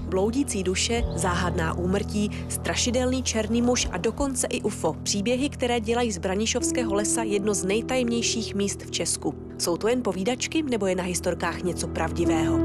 bloudící duše, záhadná úmrtí, strašidelný černý muž a dokonce i UFO. Příběhy, které dělají z Branišovského lesa jedno z nejtajemnějších míst v Česku. Jsou to jen povídačky, nebo je na historkách něco pravdivého?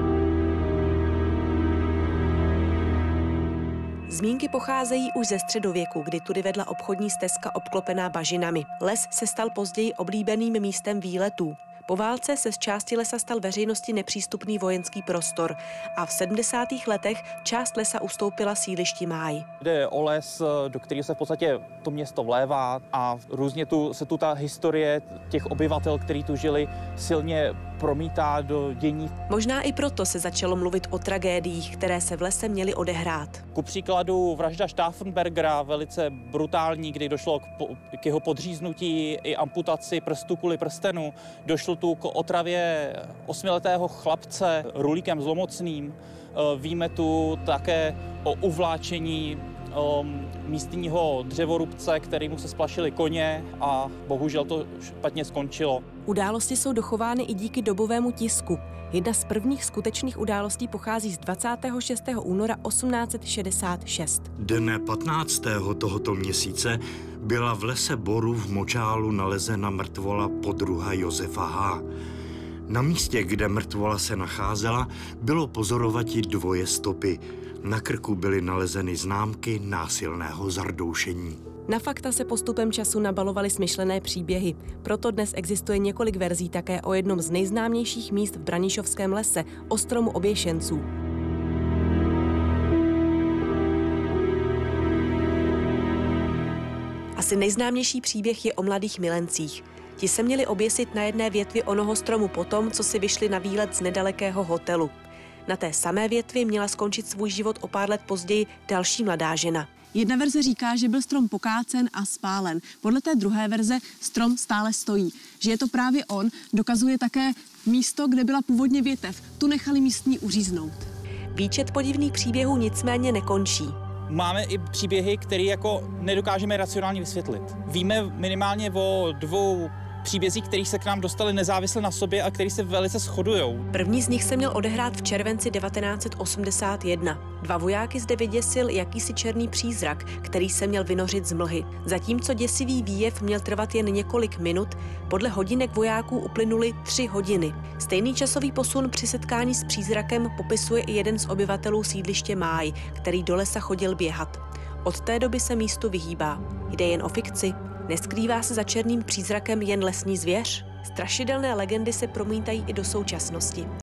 Zmínky pocházejí už ze středověku, kdy tudy vedla obchodní stezka obklopená bažinami. Les se stal později oblíbeným místem výletů. Po válce se z části lesa stal veřejnosti nepřístupný vojenský prostor a v 70. letech část lesa ustoupila sídlišti Máj. Jde o les, do kterého se v podstatě to město vlévá a různě se tu ta historie těch obyvatel, kteří tu žili, silně promítá do dění. Možná i proto se začalo mluvit o tragédiích, které se v lese měly odehrát. Ku příkladu vražda Stauffenbergera, velice brutální, kdy došlo k jeho podříznutí i amputaci prstu kvůli prstenu. Došlo tu k otravě 8letého chlapce rulíkem zlomocným. Víme tu také o uvláčení místního dřevorubce, kterému se splašili koně a bohužel to špatně skončilo. Události jsou dochovány i díky dobovému tisku. Jedna z prvních skutečných událostí pochází z 26. února 1866. Dne 15. tohoto měsíce byla v lese boru v Močálu nalezena mrtvola podruha Josefa H. Na místě, kde mrtvola se nacházela, bylo pozorovati dvoje stopy. Na krku byly nalezeny známky násilného zardoušení. Na fakta se postupem času nabalovaly smyšlené příběhy. Proto dnes existuje několik verzí také o jednom z nejznámějších míst v Branišovském lese, o stromu oběšenců. Asi nejznámější příběh je o mladých milencích. Ti se měli oběsit na jedné větvi onoho stromu potom, co si vyšli na výlet z nedalekého hotelu. Na té samé větvi měla skončit svůj život o pár let později další mladá žena. Jedna verze říká, že byl strom pokácen a spálen. Podle té druhé verze strom stále stojí. Že je to právě on, dokazuje také místo, kde byla původně větev. Tu nechali místní uříznout. Výčet podivných příběhů nicméně nekončí. Máme i příběhy, které jako nedokážeme racionálně vysvětlit. Víme minimálně o dvou příbězích, které se k nám dostaly nezávisle na sobě a které se velice shodujou. První z nich se měl odehrát v červenci 1981. Dva vojáky zde vyděsil jakýsi černý přízrak, který se měl vynořit z mlhy. Zatímco děsivý výjev měl trvat jen několik minut, podle hodinek vojáků uplynuly 3 hodiny. Stejný časový posun při setkání s přízrakem popisuje i jeden z obyvatelů sídliště Máj, který do lesa chodil běhat. Od té doby se místu vyhýbá. Jde jen o fikci? Neskrývá se za černým přízrakem jen lesní zvěř? Strašidelné legendy se promítají i do současnosti.